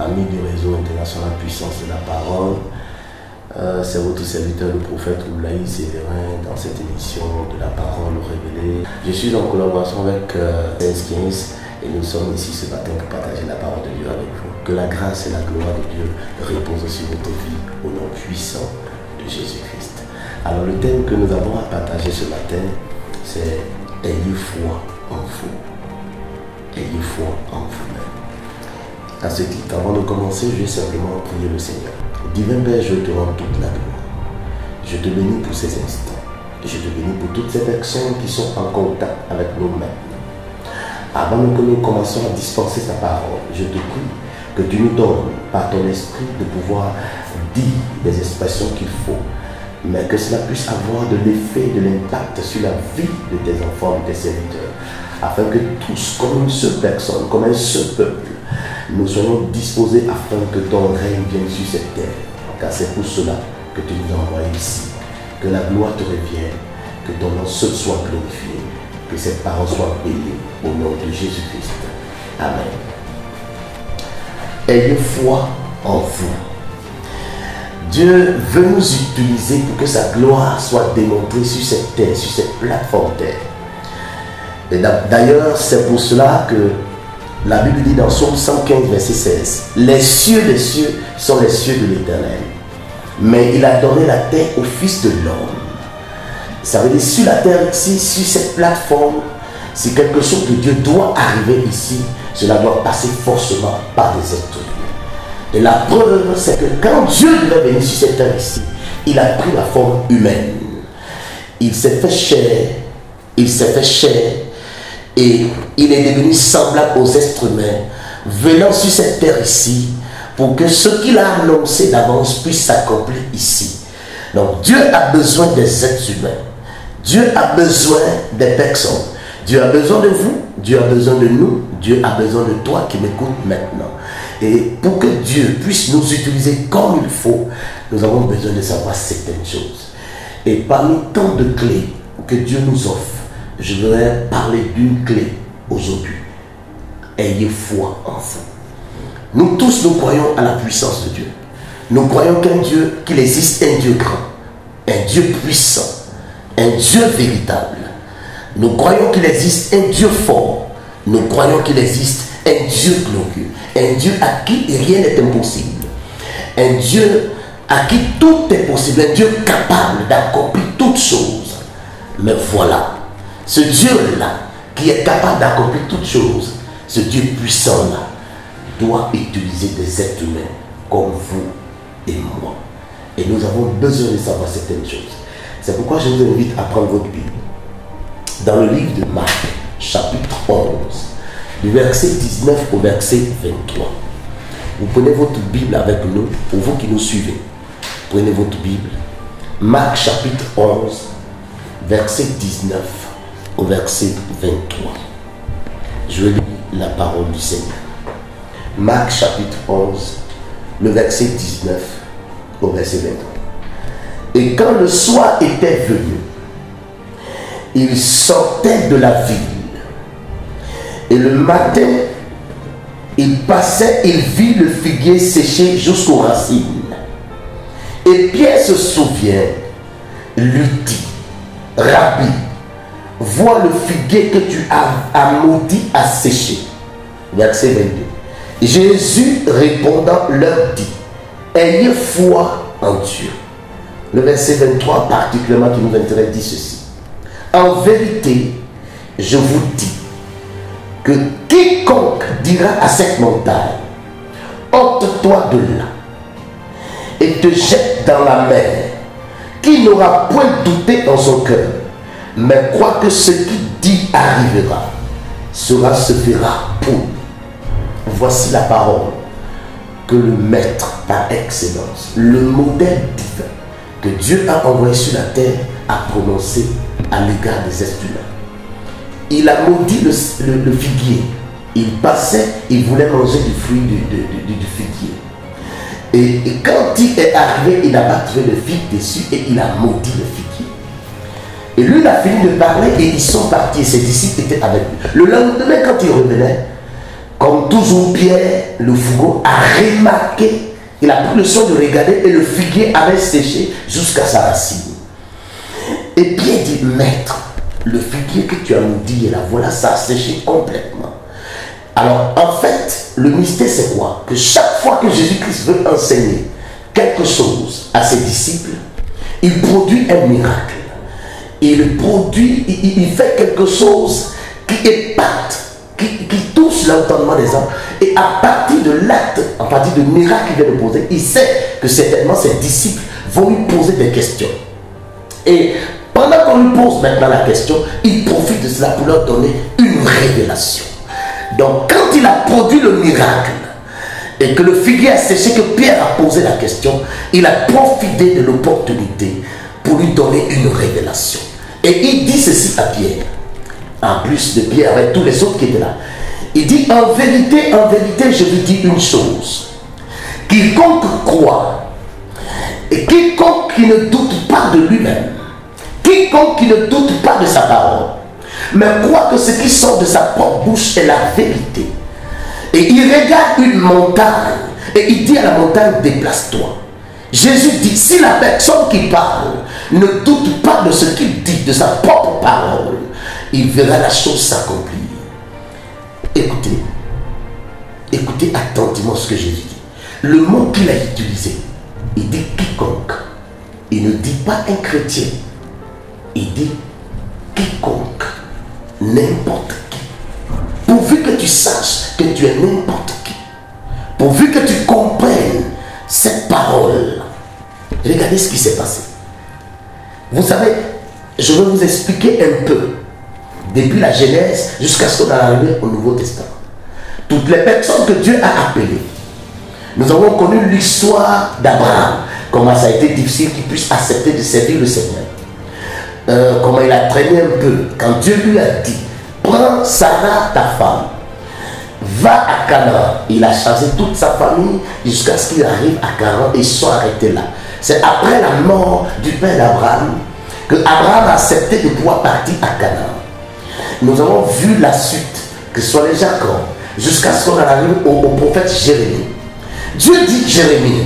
amis du réseau international Puissance de la Parole. C'est votre serviteur, le prophète Oulaï Sévérin, dans cette émission de la Parole révélée. Je suis en collaboration avec Sense et nous sommes ici ce matin pour partager la parole de Dieu avec vous. Que la grâce et la gloire de Dieu reposent sur votre vie au nom puissant de Jésus-Christ. Alors le thème que nous avons à partager ce matin, c'est « Ayez foi en vous ». Ayez foi en vous-même. À ce titre, avant de commencer, je vais simplement prier le Seigneur. Divin Père, je te rends toute la gloire. Je te bénis pour ces instants. Je te bénis pour toutes ces personnes qui sont en contact avec nous maintenant. Avant que nous commencions à dispenser ta parole, je te prie que tu nous donnes, par ton esprit, de pouvoir dire les expressions qu'il faut, mais que cela puisse avoir de l'effet, de l'impact sur la vie de tes enfants, de tes serviteurs, afin que tous, comme une seule personne, comme un seul peuple, nous soyons disposés afin que ton règne vienne sur cette terre. Car c'est pour cela que tu nous as envoyés ici. Que la gloire te revienne, que ton nom seul soit glorifié, que cette parole soit bénie au nom de Jésus-Christ. Amen. Ayez foi en vous. Dieu veut nous utiliser pour que sa gloire soit démontrée sur cette terre, sur cette plateforme terre. Et d'ailleurs, c'est pour cela que la Bible dit dans Psaume 115, verset 16, « Les cieux sont les cieux de l'Éternel, mais il a donné la terre au Fils de l'homme. » Ça veut dire, sur la terre ici, sur cette plateforme, si quelque chose de Dieu doit arriver ici, cela doit passer forcément par des êtres humains. Et la preuve, c'est que quand Dieu devait venir sur cette terre ici, il a pris la forme humaine. Il s'est fait chair, et il est devenu semblable aux êtres humains, venant sur cette terre ici, pour que ce qu'il a annoncé d'avance puisse s'accomplir ici. Donc Dieu a besoin des êtres humains. Dieu a besoin des personnes. Dieu a besoin de vous, Dieu a besoin de nous, Dieu a besoin de toi qui m'écoutes maintenant. Et pour que Dieu puisse nous utiliser comme il faut, nous avons besoin de savoir certaines choses. Et parmi tant de clés que Dieu nous offre, je voudrais parler d'une clé aujourd'hui. Ayez foi en vous. Nous tous, nous croyons à la puissance de Dieu. Nous croyons qu'il existe un Dieu grand, un Dieu puissant, un Dieu véritable. Nous croyons qu'il existe un Dieu fort. Nous croyons qu'il existe un Dieu glorieux, un Dieu à qui rien n'est impossible, un Dieu à qui tout est possible, un Dieu capable d'accomplir toutes choses. Mais voilà, ce Dieu-là, qui est capable d'accomplir toutes choses, ce Dieu puissant-là, doit utiliser des êtres humains comme vous et moi. Et nous avons besoin de savoir certaines choses. C'est pourquoi je vous invite à prendre votre Bible. Dans le livre de Marc, chapitre 11, du verset 19 au verset 23. Vous prenez votre Bible avec nous, pour vous qui nous suivez. Prenez votre Bible. Marc, chapitre 11, verset 19 au verset 23. Je vais lire la parole du Seigneur. Marc chapitre 11, le verset 19 au verset 23. Et quand le soir était venu, il sortait de la ville. Et le matin, il passait, il vit le figuier séché jusqu'aux racines. Et Pierre se souvient, lui dit, « Rabbi, vois le figuier que tu as maudit à sécher. » Verset 22. Jésus répondant leur dit, « Ayez foi en Dieu. » Le verset 23 particulièrement qui nous intéresse dit ceci. « En vérité, je vous dis que quiconque dira à cette montagne, ôte-toi de là et te jette dans la mer, qui n'aura point douté dans son cœur, mais croit que ce qu'il dit arrivera, cela se fera pour lui. » Voici la parole que le Maître par excellence, le modèle divin que Dieu a envoyé sur la terre, a prononcé à l'égard des êtres humains. Il a maudit le figuier. Il passait, il voulait manger du fruit du figuier. Et quand il est arrivé, il n'a pas trouvé le figue dessus et il a maudit le figuier. Et lui, il a fini de parler et ils sont partis. Ses disciples étaient avec lui. Le lendemain, quand il revenait, Comme toujours, Pierre, le fougueux, a remarqué, il a pris le soin de regarder et le figuier avait séché jusqu'à sa racine. Et Pierre dit, maître, le figuier que tu as nous dit, là, voilà, ça a séché complètement. Alors, en fait, le mystère, c'est quoi? Que chaque fois que Jésus-Christ veut enseigner quelque chose à ses disciples, il produit un miracle. Il produit, il fait quelque chose qui épate, qui touche l'entendement des hommes. Et à partir de l'acte, à partir du miracle qu'il vient de poser, il sait que certainement ses disciples vont lui poser des questions. Et pendant qu'on lui pose maintenant la question, il profite de cela pour leur donner une révélation. Donc quand il a produit le miracle et que le figuier a séché, que Pierre a posé la question, il a profité de l'opportunité pour lui donner une révélation. Et il dit ceci à Pierre, en plus de Pierre avec tous les autres qui étaient là. Il dit, en vérité, je vous dis une chose. Quiconque croit et quiconque qui ne doute pas de lui-même, quiconque qui ne doute pas de sa parole, mais croit que ce qui sort de sa propre bouche est la vérité. Et il regarde une montagne et il dit à la montagne, déplace-toi. Jésus dit, si la personne qui parle ne doute pas de ce qu'il dit, de sa propre parole, il verra la chose s'accomplir. Écoutez, écoutez attentivement ce que Jésus dit. Le mot qu'il a utilisé, il dit quiconque. Il ne dit pas un chrétien. Il dit quiconque, n'importe qui. Pourvu que tu saches que tu es n'importe qui, pourvu que tu comprennes cette parole, regardez ce qui s'est passé. Vous savez, je vais vous expliquer un peu, depuis la Genèse jusqu'à ce qu'on est arrivé au Nouveau Testament. Toutes les personnes que Dieu a appelées, nous avons connu l'histoire d'Abraham, comment ça a été difficile qu'il puisse accepter de servir le Seigneur. Comment il a traîné un peu, quand Dieu lui a dit, prends Sarah, ta femme, va à Canaan. Il a chassé toute sa famille jusqu'à ce qu'il arrive à Canaan et ils sont arrêtés là. C'est après la mort du père d'Abraham que Abraham a accepté de pouvoir partir à Canaan. Nous avons vu la suite, que ce soit les Jacob, jusqu'à ce qu'on arrive au prophète Jérémie. Dieu dit Jérémie,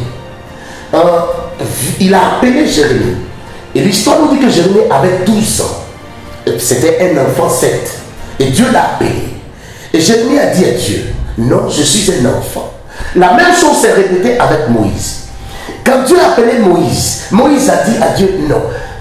il a appelé Jérémie. Et l'histoire nous dit que Jérémie avait 12 ans. C'était un enfant 7. Et Dieu l'a appelé. Et Jérémie a dit à Dieu, non, je suis un enfant. La même chose s'est répétée avec Moïse. Quand Dieu a appelé Moïse, Moïse a dit à Dieu, non,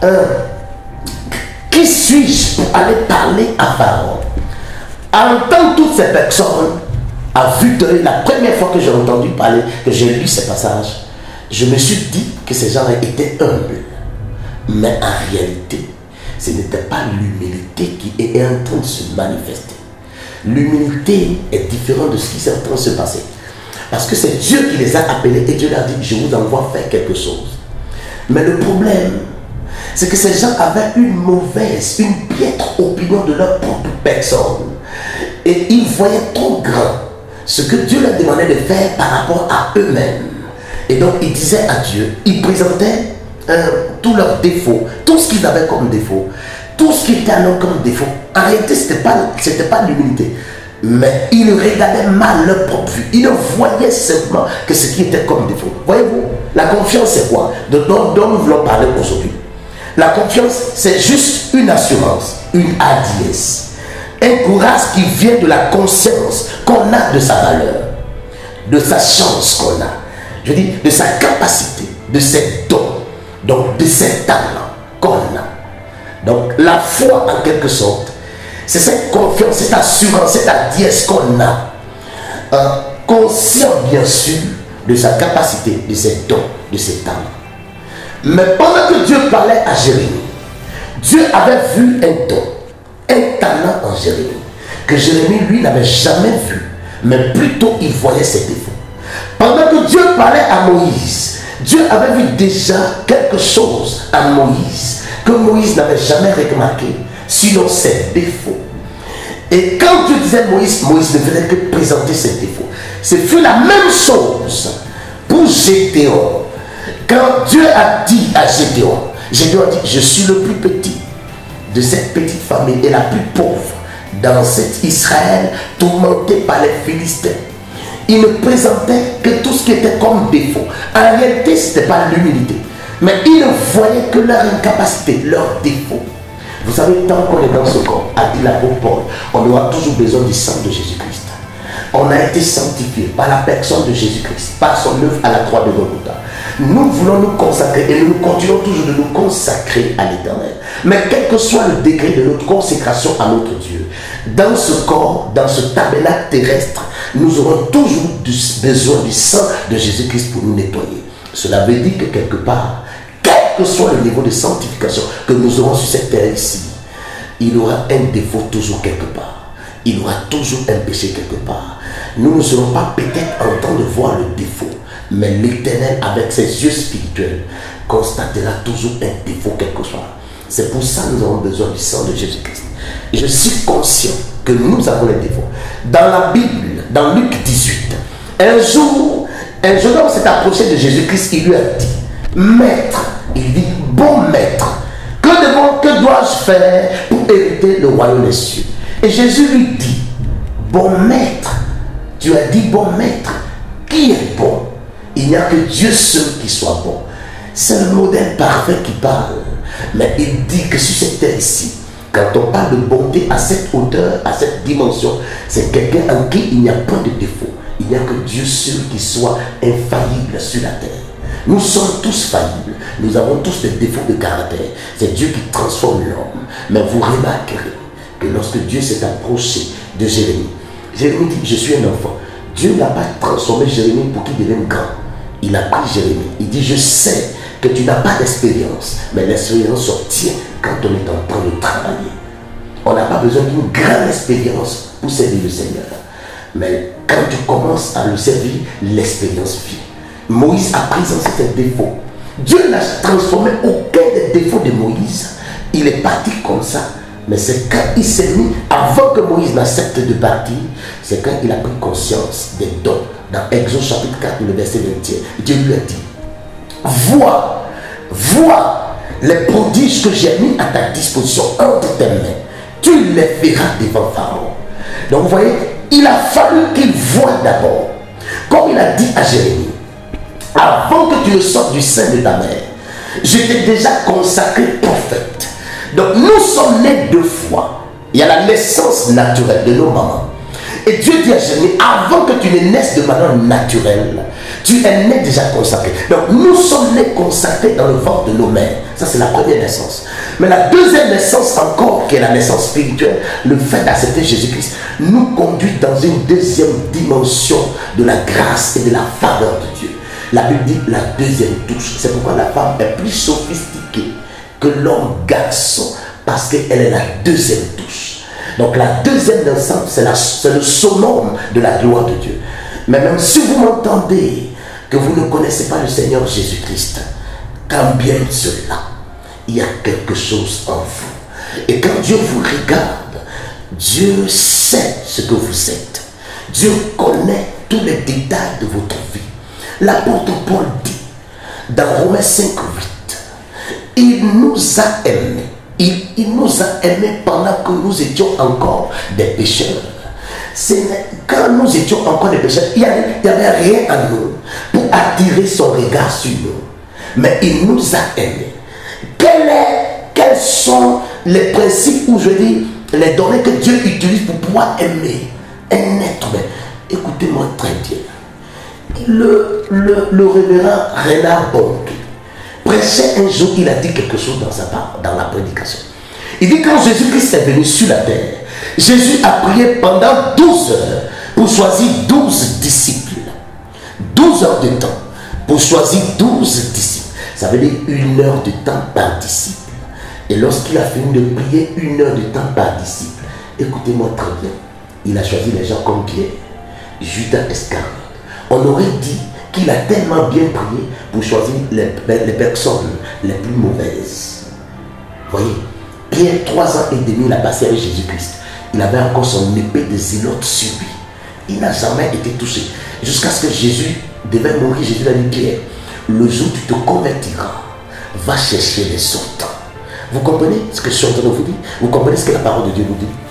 qui suis-je pour aller parler à Pharaon? En entendant toutes ces personnes, à vue d'œil, la première fois que j'ai entendu parler, que j'ai lu ces passages, je me suis dit que ces gens étaient humbles. Mais en réalité, ce n'était pas l'humilité qui est en train de se manifester. L'humilité est différente de ce qui est en train de se passer. Parce que c'est Dieu qui les a appelés et Dieu leur a dit, je vous envoie faire quelque chose. Mais le problème, c'est que ces gens avaient une mauvaise, une piètre opinion de leur propre personne. Et ils voyaient trop grand ce que Dieu leur demandait de faire par rapport à eux-mêmes. Et donc ils disaient à Dieu, ils présentaient tous leurs défauts, tout ce qu'ils avaient comme défaut, tout ce qui était à eux comme défaut. En réalité, ce n'était pas l'humilité. Mais ils regardaient mal leur propre vue. Ils ne voyaient simplement que ce qui était comme défaut. Voyez-vous, la confiance c'est quoi? Dont nous voulons parler aujourd'hui. La confiance, c'est juste une assurance, une hardiesse. Un courage qui vient de la conscience qu'on a de sa valeur, de sa chance qu'on a. Je dis, de sa capacité, de ses dons, donc de ses talents qu'on a. Donc la foi en quelque sorte, c'est cette confiance, cette assurance, cette hardiesse qu'on a, conscient bien sûr de sa capacité, de ses dons, de ses talents. Mais pendant que Dieu parlait à Jérémie, Dieu avait vu un don, un talent en Jérémie, que Jérémie lui n'avait jamais vu, mais plutôt il voyait ses défauts. Pendant que Dieu parlait à Moïse, Dieu avait vu déjà quelque chose à Moïse que Moïse n'avait jamais remarqué, sinon ses défauts. Et quand Dieu disait Moïse, Moïse ne faisait que présenter ses défauts. Ce fut la même chose pour Gédéon. Quand Dieu a dit à Gédéon, Gédéon a dit, je suis le plus petit de cette petite famille et la plus pauvre dans cet Israël tourmenté par les Philistins. Il ne présentait que tout ce qui était comme défaut. En réalité, ce n'était pas l'humilité. Mais il voyait que leur incapacité, leur défaut. Vous savez, tant qu'on est dans ce corps, a dit l'apôtre Paul, on aura toujours besoin du sang de Jésus-Christ. On a été sanctifié par la personne de Jésus-Christ, par son œuvre à la croix de Golgotha. Nous voulons nous consacrer et nous continuons toujours de nous consacrer à l'Éternel. Mais quel que soit le degré de notre consécration à notre Dieu, dans ce corps, dans ce tabernacle terrestre, nous aurons toujours besoin du sang de Jésus-Christ pour nous nettoyer. Cela veut dire que quelque part, quel que soit le niveau de sanctification que nous aurons sur cette terre ici, il y aura un défaut toujours quelque part. Il y aura toujours un péché quelque part. Nous ne serons pas peut-être en train de voir le défaut, mais l'Éternel, avec ses yeux spirituels, constatera toujours un défaut quelque part. C'est pour ça que nous avons besoin du sang de Jésus-Christ. Et je suis conscient que nous avons les défauts. Dans la Bible, dans Luc 18, un jour, un jeune homme s'est approché de Jésus-Christ. Il lui a dit, maître, il dit, bon maître, que dois-je faire pour hériter le royaume des cieux? Et Jésus lui dit, bon maître, tu as dit bon maître, qui est bon? Il n'y a que Dieu seul qui soit bon. C'est le modèle parfait qui parle. Mais il dit que sur cette terre ici, quand on parle de bonté à cette hauteur, à cette dimension, c'est quelqu'un en qui il n'y a pas de défaut. Il n'y a que Dieu seul qui soit infaillible sur la terre. Nous sommes tous faillibles. Nous avons tous des défauts de caractère. C'est Dieu qui transforme l'homme. Mais vous remarquerez que lorsque Dieu s'est approché de Jérémie, Jérémie dit, je suis un enfant. Dieu n'a pas transformé Jérémie pour qu'il devienne grand. Il a pris Jérémie. Il dit, je sais que tu n'as pas d'expérience, mais l'expérience s'obtient quand on est en train de travailler. On n'a pas besoin d'une grande expérience pour servir le Seigneur. Mais quand tu commences à le servir, l'expérience vient. Moïse a présenté ses défauts. Dieu n'a transformé aucun des défauts de Moïse. Il est parti comme ça. Mais c'est quand il s'est mis, avant que Moïse n'accepte de partir, c'est quand il a pris conscience des dons. Dans Exode chapitre 4, le verset 21, Dieu lui a dit, vois les prodiges que j'ai mis à ta disposition entre tes mains. Tu les feras devant Pharaon. Donc vous voyez, il a fallu qu'il voie d'abord. Comme il a dit à Jérémie, avant que tu ne sortes du sein de ta mère, je t'ai déjà consacré prophète. Donc nous sommes nés deux fois. Il y a la naissance naturelle de nos mamans. Et Dieu dit à Jérémie, avant que tu ne naisses de manière naturelle, tu es né déjà consacré. Donc nous sommes nés consacrés dans le ventre de nos mères. Ça c'est la première naissance. Mais la deuxième naissance encore, qui est la naissance spirituelle, le fait d'accepter Jésus-Christ, nous conduit dans une deuxième dimension de la grâce et de la faveur de Dieu. La Bible dit la deuxième touche. C'est pourquoi la femme est plus sophistiquée que l'homme garçon, parce qu'elle est la deuxième touche. Donc la deuxième naissance, c'est le summum de la gloire de Dieu. Mais même si vous m'entendez que vous ne connaissez pas le Seigneur Jésus-Christ, quand bien cela, il y a quelque chose en vous. Et quand Dieu vous regarde, Dieu sait ce que vous êtes. Dieu connaît tous les détails de votre vie. L'apôtre Paul dit, dans Romains 5, 8, il nous a aimés. Il nous a aimés pendant que nous étions encore des pécheurs. Quand nous étions encore des pécheurs, il n'y avait rien en nous pour attirer son regard sur nous. Mais il nous a aimés. Quels sont les principes, ou je dis, les données que Dieu utilise pour pouvoir aimer un être humain? Écoutez-moi très bien. Le révérend Renard Bonke prêchait un jour, il a dit quelque chose dans la prédication. Il dit, quand Jésus-Christ est venu sur la terre, Jésus a prié pendant 12 heures pour choisir 12 disciples. 12 heures de temps pour choisir 12 disciples. Ça veut dire 1 heure de temps par disciple. Et lorsqu'il a fini de prier 1 heure de temps par disciple, écoutez-moi très bien, il a choisi les gens comme Pierre, Judas Iscariote. On aurait dit qu'il a tellement bien prié pour choisir les personnes les plus mauvaises. Vous voyez, Pierre, 3 ans et demi, il a passé avec Jésus-Christ. Il avait encore son épée de zélote sur lui. Il n'a jamais été touché. Jusqu'à ce que Jésus devait mourir, Jésus lui a dit, Pierre, le jour où tu te convertiras, va chercher les sortants. Vous comprenez ce que je suis en train de vous dire? Vous comprenez ce que la parole de Dieu nous dit?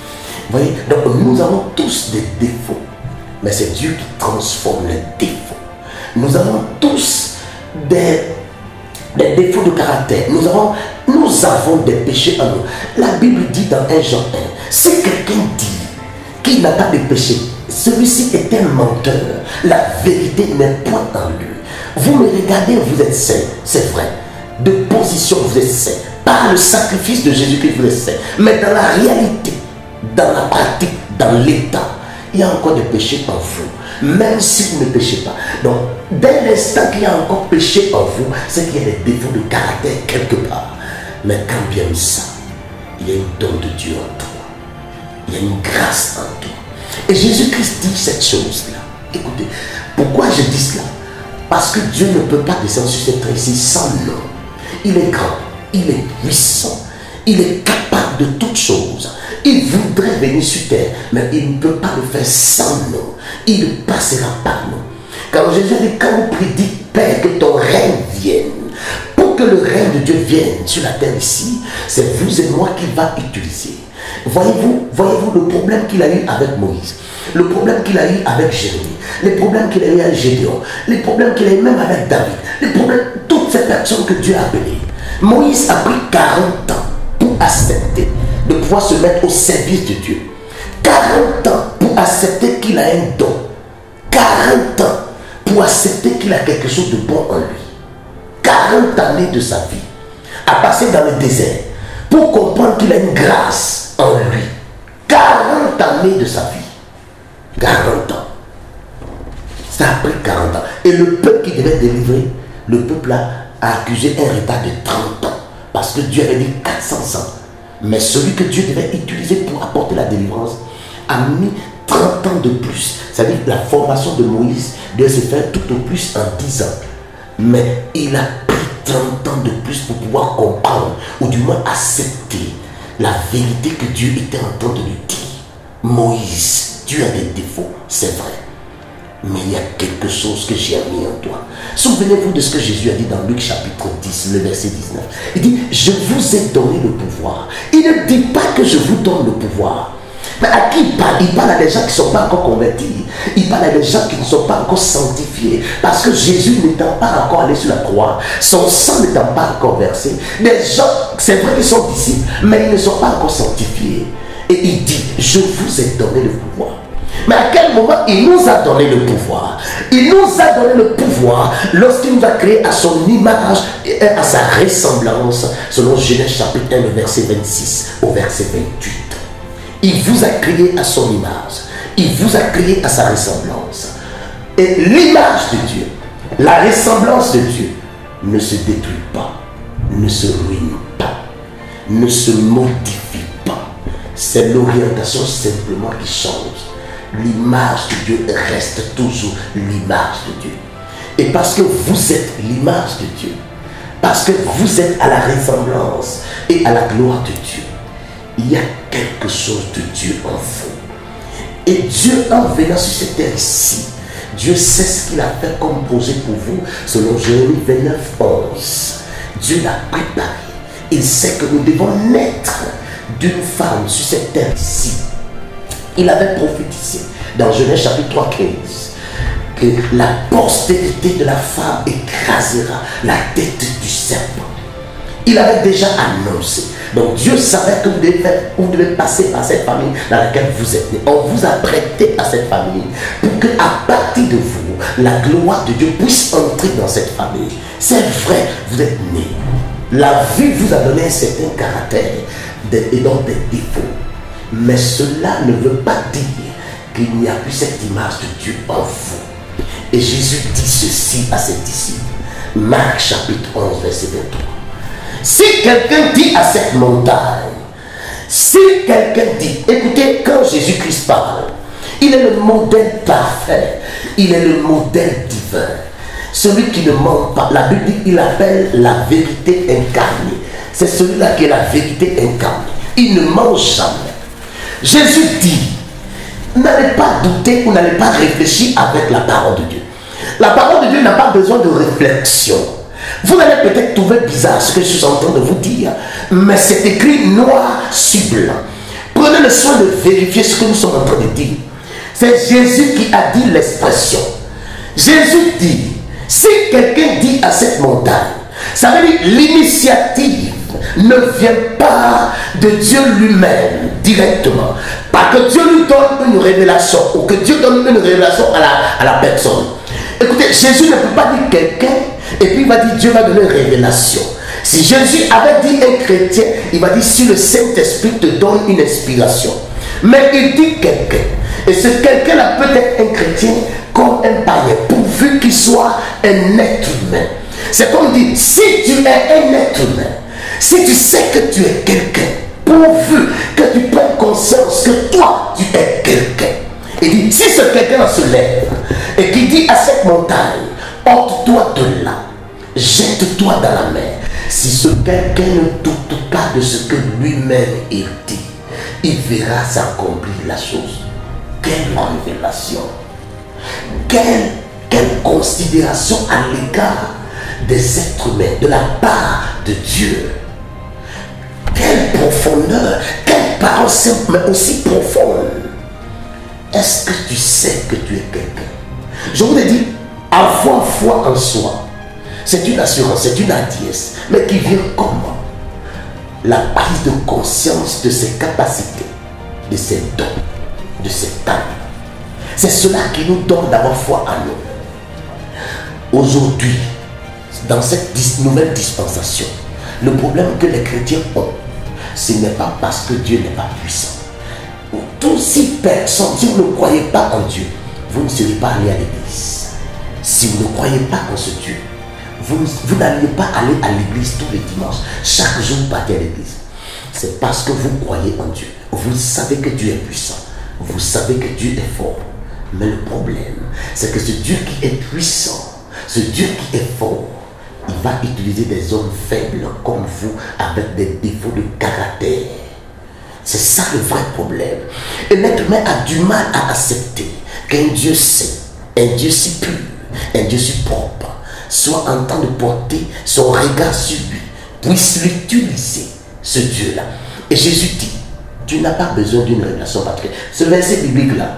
Vous voyez, donc nous avons tous des défauts, mais c'est Dieu qui transforme les défauts. Nous avons tous des défauts de caractère. Nous avons des péchés en nous. La Bible dit dans 1 Jean 1, si quelqu'un dit qu'il n'a pas de péché, celui-ci est un menteur. La vérité n'est point en lui. Vous me regardez, vous êtes saint, c'est vrai. De position, vous êtes saint. Par le sacrifice de Jésus-Christ, vous êtes saint. Mais dans la réalité, dans la pratique, dans l'état, il y a encore des péchés en vous, même si vous ne péchez pas. Donc, dès l'instant qu'il y a encore péché en vous, c'est qu'il y a des défauts de caractère quelque part. Mais quand bien ça, il y a une don de Dieu en toi. Il y a une grâce en toi. Et Jésus-Christ dit cette chose-là. Écoutez, pourquoi je dis cela? Parce que Dieu ne peut pas descendre sur cette terre ici sans nom. Il est grand, il est puissant, il est capable de toutes choses. Il voudrait venir sur terre, mais il ne peut pas le faire sans nous. Il ne passera par nous. Quand Jésus dit, quand vous priez, Père, que ton règne vienne. Pour que le règne de Dieu vienne sur la terre ici, c'est vous et moi qui va utiliser. Voyez-vous le problème qu'il a eu avec Moïse, le problème qu'il a eu avec Jérémie, les problèmes qu'il a eu avec Gédéon, les problèmes qu'il a eu même avec David, les problèmes, toutes ces personnes que Dieu a appelées. Moïse a pris 40 ans pour accepter de pouvoir se mettre au service de Dieu. 40 ans pour accepter qu'il a un don. 40 ans pour accepter qu'il a quelque chose de bon en lui. 40 années de sa vie à passer dans le désert pour comprendre qu'il a une grâce en lui. 40 années de sa vie. 40 ans. Ça a pris 40 ans. Et le peuple qui devait délivrer, le peuple a accusé un retard de 30 ans. Parce que Dieu avait dit 400 ans. Mais celui que Dieu devait utiliser pour apporter la délivrance a mis 30 ans de plus. C'est-à-dire que la formation de Moïse devait se faire tout au plus en 10 ans. Mais il a pris 30 ans de plus pour pouvoir comprendre, ou du moins accepter la vérité que Dieu était en train de lui dire. Moïse, tu as des défauts, c'est vrai. Mais il y a quelque chose que j'ai mis en toi. Souvenez-vous de ce que Jésus a dit dans Luc chapitre 10, le verset 19. Il dit, je vous ai donné le pouvoir. Il ne dit pas que je vous donne le pouvoir. Mais à qui il parle? Il parle à des gens qui ne sont pas encore convertis. Il parle à des gens qui ne sont pas encore sanctifiés. Parce que Jésus n'étant pas encore allé sur la croix, son sang n'étant pas encore versé, des gens, c'est vrai qu'ils sont disciples, mais ils ne sont pas encore sanctifiés. Et il dit, je vous ai donné le pouvoir. Mais à quel moment il nous a donné le pouvoir? Il nous a donné le pouvoir lorsqu'il nous a créé à son image et à sa ressemblance, selon Genèse chapitre 1, le verset 26 au verset 28. Il vous a créé à son image. Il vous a créé à sa ressemblance. Et l'image de Dieu, la ressemblance de Dieu, ne se détruit pas, ne se ruine pas, ne se modifie pas. C'est l'orientation simplement qui change. L'image de Dieu reste toujours l'image de Dieu. Et parce que vous êtes l'image de Dieu, parce que vous êtes à la ressemblance et à la gloire de Dieu, il y a quelque chose de Dieu en vous. Et Dieu, en venant sur cette terre ici, Dieu sait ce qu'il a fait comme projet pour vous, selon Jérémie 29, 11. Dieu l'a préparé. Il sait que nous devons naître d'une femme sur cette terre ici. Il avait prophétisé dans Genèse chapitre 3, 15 que la postérité de la femme écrasera la tête du serpent. Il avait déjà annoncé. Donc Dieu savait que vous devez passer par cette famille dans laquelle vous êtes né. On vous a prêté à cette famille pour qu'à partir de vous, la gloire de Dieu puisse entrer dans cette famille. C'est vrai, vous êtes né. La vie vous a donné un certain caractère et donc des défauts. Mais cela ne veut pas dire qu'il n'y a plus cette image de Dieu en vous. Et Jésus dit ceci à ses disciples. Marc chapitre 11, verset 23. Si quelqu'un dit à cette montagne, si quelqu'un dit, écoutez, quand Jésus-Christ parle, il est le modèle parfait, il est le modèle divin. Celui qui ne ment pas, la Bible dit, il appelle la vérité incarnée. C'est celui-là qui est la vérité incarnée. Il ne ment jamais. Jésus dit, n'allez pas douter ou n'allez pas réfléchir avec la parole de Dieu. La parole de Dieu n'a pas besoin de réflexion. Vous allez peut-être trouver bizarre ce que je suis en train de vous dire, mais c'est écrit noir sur blanc. Prenez le soin de vérifier ce que nous sommes en train de dire. C'est Jésus qui a dit l'expression. Jésus dit, si quelqu'un dit à cette montagne, ça veut dire l'initiative ne vient pas de Dieu lui-même directement. Pas que Dieu lui donne une révélation ou que Dieu donne une révélation à la personne. Écoutez, Jésus ne peut pas dire quelqu'un et puis il va dire Dieu va donner une révélation. Si Jésus avait dit un chrétien, il va dire si le Saint-Esprit te donne une inspiration. Mais il dit quelqu'un. Et ce quelqu'un-là peut être un chrétien comme un païen, pourvu qu'il soit un être humain. C'est comme dire, si tu es un être humain, si tu sais que tu es quelqu'un, pourvu que tu prennes conscience que toi, tu es quelqu'un. Il dit, si ce quelqu'un se lève et qui dit à cette montagne, ôte-toi de là, jette-toi dans la mer. Si ce quelqu'un ne doute pas de ce que lui-même il dit, il verra s'accomplir la chose. Quelle révélation! Quelle considération à l'égard des êtres humains, de la part de Dieu. Quelle profondeur, quelle parole simple, mais aussi profonde. Est-ce que tu sais que tu es quelqu'un? Je vous l'ai dit, avoir foi en soi, c'est une assurance, c'est une hardiesse, mais qui vient comment? La prise de conscience de ses capacités, de ses dons, de ses talents. C'est cela qui nous donne d'avoir foi en nous. Aujourd'hui, dans cette nouvelle dispensation, le problème que les chrétiens ont, ce n'est pas parce que Dieu n'est pas puissant. Tous si personne, si vous ne croyez pas en Dieu, vous ne serez pas allé à l'église. Si vous ne croyez pas en ce Dieu, vous n'allez pas aller à l'église tous les dimanches. Chaque jour, vous partez à l'église. C'est parce que vous croyez en Dieu. Vous savez que Dieu est puissant. Vous savez que Dieu est fort. Mais le problème, c'est que ce Dieu qui est puissant, ce Dieu qui est fort, il va utiliser des hommes faibles comme vous avec des défauts de caractère. C'est ça le vrai problème. Et l'être humain a du mal à accepter qu'un Dieu saint, un Dieu si pur, un Dieu si propre, soit en train de porter son regard sur lui, puisse l'utiliser, ce Dieu-là. Et Jésus dit, tu n'as pas besoin d'une révélation particulière. Ce verset biblique-là,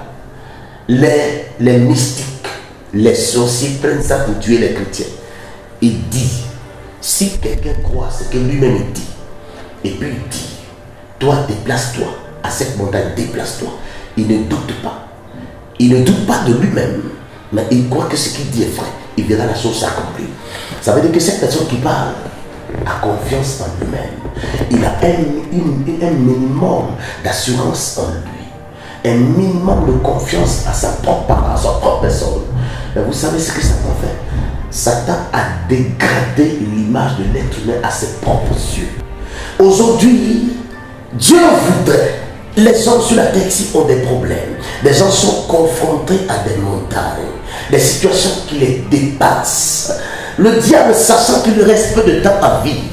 les mystiques, les sorciers prennent ça pour tuer les chrétiens. Il dit, si quelqu'un croit ce que lui-même dit, et puis il dit, toi déplace-toi à cette montagne, déplace-toi. Il ne doute pas. Il ne doute pas de lui-même, mais il croit que ce qu'il dit est vrai. Il verra la chose s'accomplir. Ça veut dire que cette personne qui parle a confiance en lui-même. Il a un minimum d'assurance en lui. Un minimum de confiance à sa propre parole, à sa propre personne. Mais vous savez ce que Satan fait? Satan a dégradé l'image de l'être humain à ses propres yeux. Aujourd'hui, Dieu voudrait, les hommes sur la terre ici ont des problèmes. Les gens sont confrontés à des montagnes, des situations qui les dépassent. Le diable, sachant qu'il lui reste peu de temps à vivre,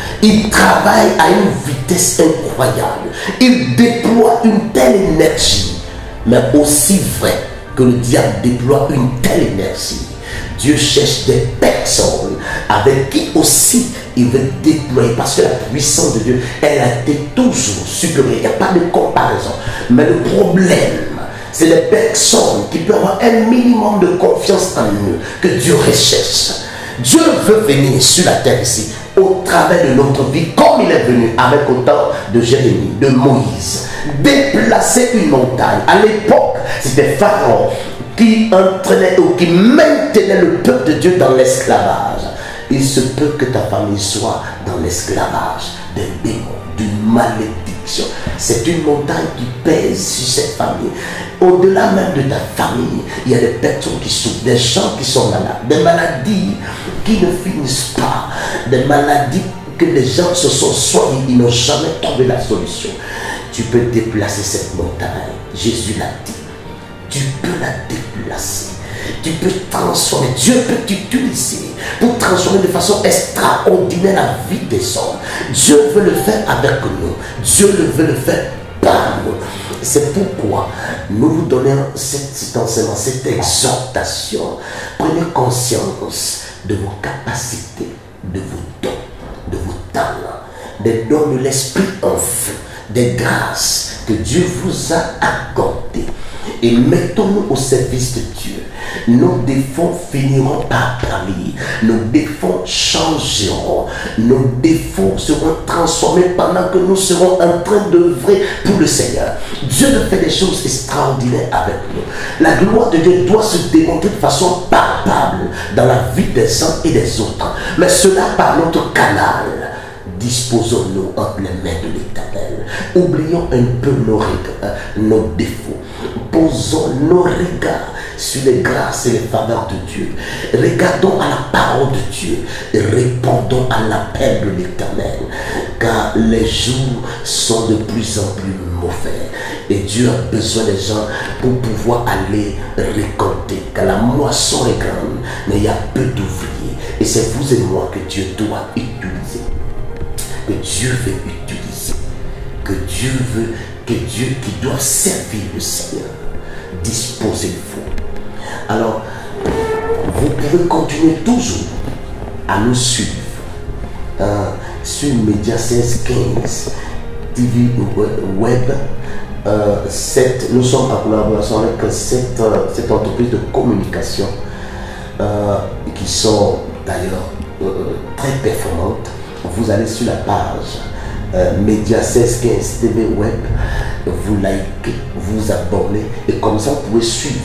il travaille à une vitesse incroyable. Il déploie une telle énergie, mais aussi vrai que le diable déploie une telle énergie. Dieu cherche des personnes avec qui aussi il veut déployer, parce que la puissance de Dieu, elle a été toujours supérieure. Il n'y a pas de comparaison. Mais le problème, c'est les personnes qui peuvent avoir un minimum de confiance en eux, que Dieu recherche. Dieu veut venir sur la terre ici, au travers de notre vie, comme il est venu avec autant de Jérémie, de Moïse, déplacer une montagne. À l'époque, c'était Pharaon qui entraînait ou qui maintenait le peuple de Dieu dans l'esclavage. Il se peut que ta famille soit dans l'esclavage des démons, d'une malédiction. C'est une montagne qui pèse sur cette famille. Au-delà même de ta famille, il y a des personnes qui souffrent, des gens qui sont malades, des maladies qui ne finissent pas, des maladies que les gens se sont soignés, ils n'ont jamais trouvé la solution. Tu peux déplacer cette montagne. Jésus l'a dit. Tu peux la déplacer. Tu peux transformer. Dieu peut t'utiliser pour transformer de façon extraordinaire la vie des hommes. Dieu veut le faire avec nous. Dieu veut le faire par nous. C'est pourquoi nous vous donnons cet enseignement, cette exhortation. Prenez conscience de vos capacités, de vos dons, de vos talents, des dons de l'esprit en feu, des grâces que Dieu vous a accordé. Et mettons-nous au service de Dieu. Nos défauts finiront par parler. Nos défauts changeront. Nos défauts seront transformés pendant que nous serons en train d'œuvrer pour le Seigneur. Dieu ne fait des choses extraordinaires avec nous. La gloire de Dieu doit se démontrer de façon palpable dans la vie des uns et des autres. Mais cela par notre canal. Disposons-nous entre les mains de l'Éternel. Oublions un peu nos défauts. Posons nos regards sur les grâces et les faveurs de Dieu. Regardons à la parole de Dieu et répondons à l'appel de l'Éternel. Car les jours sont de plus en plus mauvais. Et Dieu a besoin des gens pour pouvoir aller récolter. Car la moisson est grande, mais il y a peu d'ouvriers. Et c'est vous et moi que Dieu doit utiliser. Que Dieu veut utiliser. Que Dieu qui doit servir le Seigneur. Disposez-vous. Alors, vous pouvez continuer toujours à nous suivre sur Média 1615 TV Web. Nous sommes en collaboration avec cette entreprise de communication qui sont d'ailleurs très performantes. Vous allez sur la page Média 1615 TV Web, vous likez, vous abonnez et comme ça vous pouvez suivre.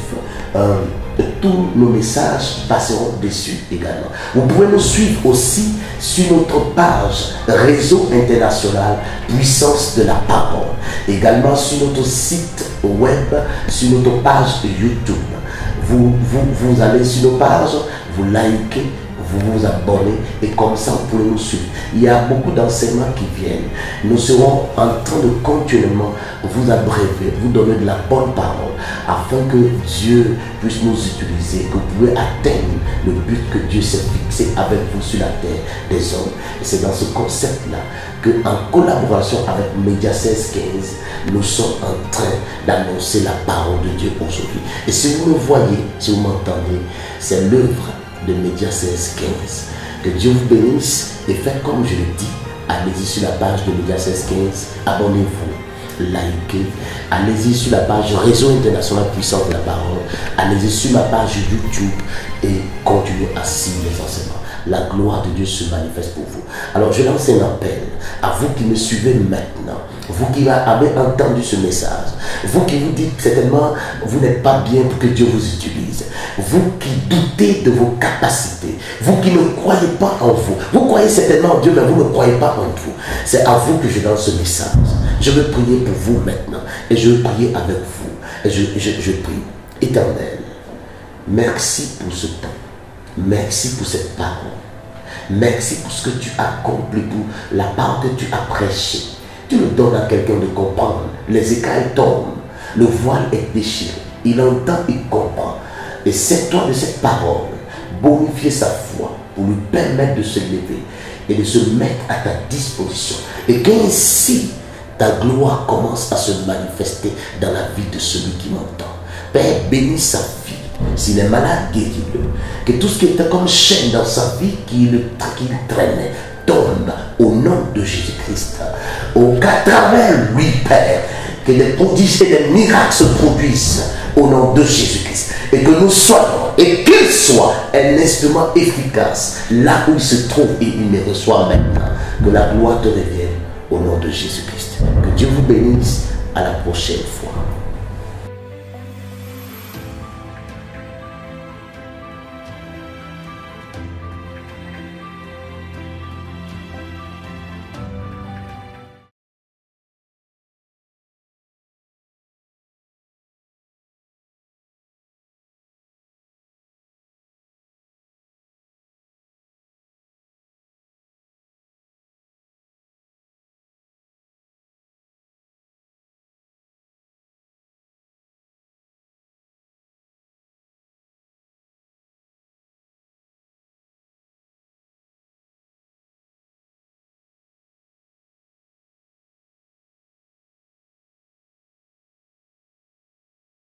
Tous nos messages passeront dessus également. Vous pouvez nous suivre aussi sur notre page Réseau International Puissance de la Parole. Également sur notre site web, sur notre page YouTube. Vous allez sur nos pages, vous likez, vous vous abonnez et comme ça vous pouvez nous suivre. Il y a beaucoup d'enseignements qui viennent. Nous serons en train de continuellement vous abreuver, vous donner de la bonne parole afin que Dieu puisse nous utiliser, que vous pouvez atteindre le but que Dieu s'est fixé avec vous sur la terre des hommes. Et c'est dans ce concept-là que, en collaboration avec Média 1615, nous sommes en train d'annoncer la parole de Dieu aujourd'hui. Et si vous me voyez, si vous m'entendez, c'est l'œuvre de Média 1615. Que Dieu vous bénisse et faites comme je le dis. Allez-y sur la page de Média 1615, abonnez-vous, likez. Allez-y sur la page Réseau International Puissance de la Parole. Allez-y sur ma page YouTube et continuez à suivre les enseignements. La gloire de Dieu se manifeste pour vous. Alors je lance un appel à vous qui me suivez maintenant, vous qui avez entendu ce message, vous qui vous dites certainement vous n'êtes pas bien pour que Dieu vous utilise, vous qui doutez de vos capacités, vous qui ne croyez pas en vous, vous croyez certainement en Dieu mais vous ne croyez pas en vous. C'est à vous que je lance ce message. Je veux prier pour vous maintenant et je veux prier avec vous et je prie. Éternel, merci pour ce temps. Merci pour cette parole. Merci pour ce que tu as accompli, pour la parole que tu as prêchée. Tu le donnes à quelqu'un de comprendre. Les écailles tombent. Le voile est déchiré. Il entend, il comprend. Et c'est toi de cette parole. Bonifier sa foi pour lui permettre de se lever et de se mettre à ta disposition. Et qu'ainsi ta gloire commence à se manifester dans la vie de celui qui m'entend. Père, bénis sa vie. S'il est malade, guéris-le. Que tout ce qui était comme chaîne dans sa vie, qu'il traînait, tombe au nom de Jésus-Christ. Qu'à travers lui, Père, que des prodiges et des miracles se produisent au nom de Jésus-Christ. Et que nous soyons, et qu'il soit un instrument efficace là où il se trouve et il me reçoit maintenant. Que la gloire te revienne au nom de Jésus-Christ. Que Dieu vous bénisse. À la prochaine fois.